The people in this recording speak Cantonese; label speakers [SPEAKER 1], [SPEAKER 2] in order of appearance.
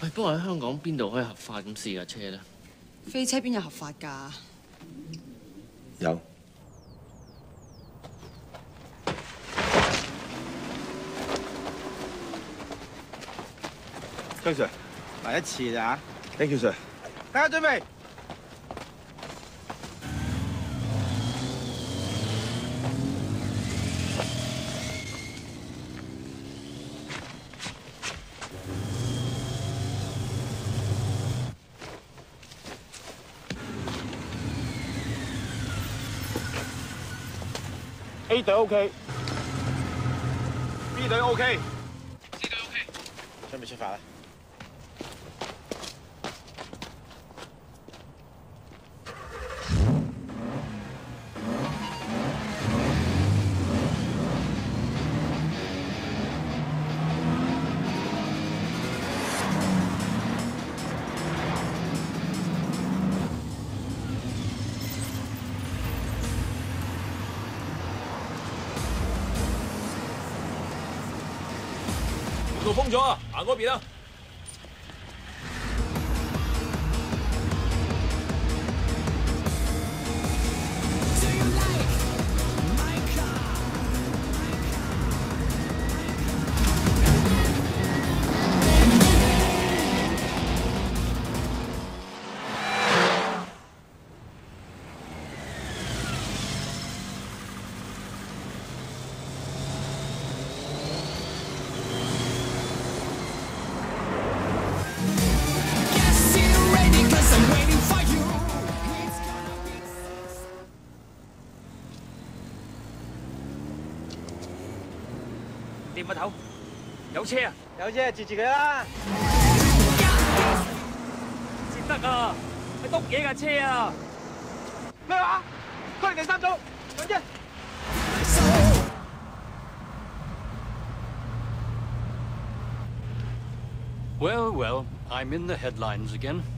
[SPEAKER 1] 喂，不過喺香港邊度可以合法咁試架車咧？
[SPEAKER 2] 飛車邊有合法㗎？
[SPEAKER 3] 有。張 Sir，
[SPEAKER 4] 第一次咋
[SPEAKER 3] Thank you, Sir。
[SPEAKER 4] 大家準備。A 隊 OK，B 隊 OK，C 隊 OK， 準備出發啦！
[SPEAKER 5] 道封咗啊，行嗰邊啦。
[SPEAKER 6] 掂個頭，有車啊！
[SPEAKER 4] 有啫，截住佢啦！
[SPEAKER 6] 接得啊！係篤嘢架車啊！
[SPEAKER 4] 咩話？佢係第三組，上啫！
[SPEAKER 7] Well, I'm in the headlines again.